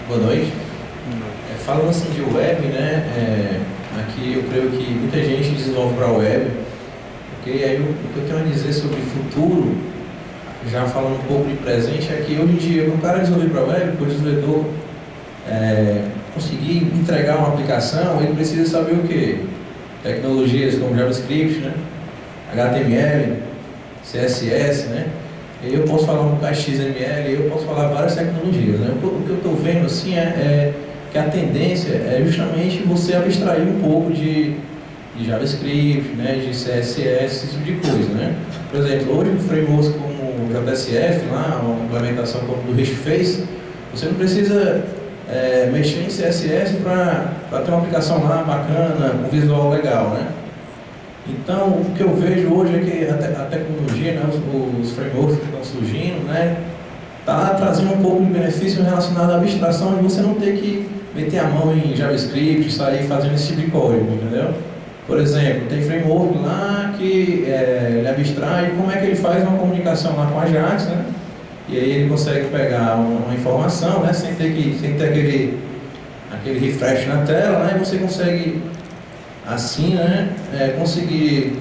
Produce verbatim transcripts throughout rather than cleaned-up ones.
Boa noite. É, falando assim de web, né, é, aqui eu creio que muita gente desenvolve para a web, ok? Aí o, o que eu tenho a dizer sobre futuro, já falando um pouco de presente, é que hoje em dia, para o cara desenvolver para a web, para o desenvolvedor é, conseguir entregar uma aplicação, ele precisa saber o quê? Tecnologias como JavaScript, né, H T M L, C S S, né? Eu posso falar um X M L, eu posso falar várias tecnologias, né? O que eu estou vendo assim é, é que a tendência é justamente você abstrair um pouco de, de JavaScript, né? De C S S, esse tipo de coisa, né? Por exemplo, hoje um framework como o J S F, lá, uma implementação como do RESTface, você não precisa é, mexer em C S S para ter uma aplicação lá bacana, com visual legal, né? Então, o que eu vejo hoje é que a, te a tecnologia, né, os, os frameworks que estão surgindo, né, está trazendo um pouco de benefício relacionado à abstração de você não ter que meter a mão em JavaScript, sair fazendo esse tipo de código, entendeu? Por exemplo, tem framework lá que é, ele abstrai como é que ele faz uma comunicação lá com a Ajax, né? E aí ele consegue pegar uma, uma informação, né, sem ter, que, sem ter aquele, aquele refresh na tela, né, e você consegue assim, né, é, conseguir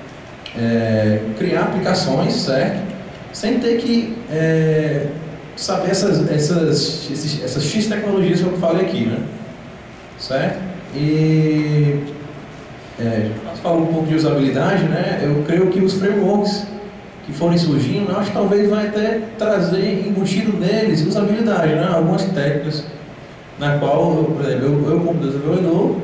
é, criar aplicações, certo? Sem ter que é, saber essas, essas, esses, essas X tecnologias que eu falei aqui, né? Certo? E é, falando um pouco de usabilidade, né? Eu creio que os frameworks que forem surgindo, eu acho que talvez vai até trazer embutido neles usabilidade, né? Algumas técnicas na qual, por exemplo, eu, eu como desenvolvedor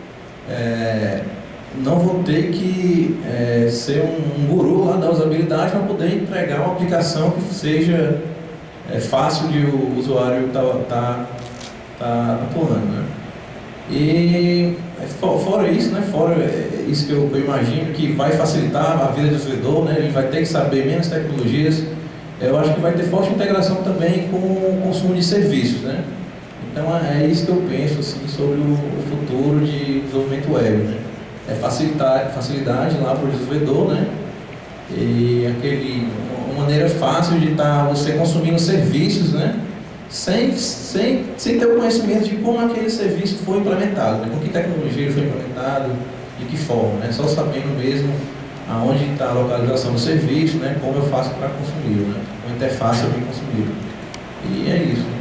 É, não vou ter que é, ser um, um guru lá da usabilidade para poder entregar uma aplicação que seja é, fácil de o usuário estar tá, tá, tá atuando, né? E fora isso, né, fora isso que eu, eu imagino que vai facilitar a vida do desenvolvedor, né, ele vai ter que saber menos tecnologias, eu acho que vai ter forte integração também com o consumo de serviços, né? Então é isso que eu penso assim, sobre o, o futuro de desenvolvimento web, né? É facilitar, facilidade lá para o desenvolvedor, né? E aquele, uma maneira fácil de estar tá você consumindo serviços, né? Sem, sem, sem ter o conhecimento de como aquele serviço foi implementado, né? Com que tecnologia ele foi implementado, de que forma, né? Só sabendo mesmo aonde está a localização do serviço, né? Como eu faço para consumir, né? Uma interface para consumir. E é isso.